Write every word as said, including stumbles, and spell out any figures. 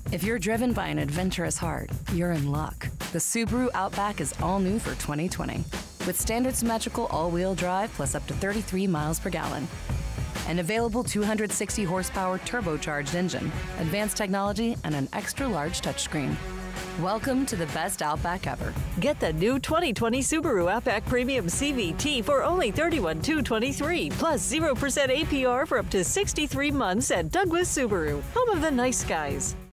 If you're driven by an adventurous heart, you're in luck. The Subaru Outback is all new for twenty twenty. With standard symmetrical all-wheel drive plus up to thirty-three miles per gallon. An available two hundred sixty horsepower turbocharged engine, advanced technology, and an extra-large touchscreen. Welcome to the best Outback ever. Get the new twenty twenty Subaru Outback Premium C V T for only thirty-one thousand two hundred twenty-three dollars, plus zero percent A P R for up to sixty-three months at Douglas Subaru, home of the nice guys.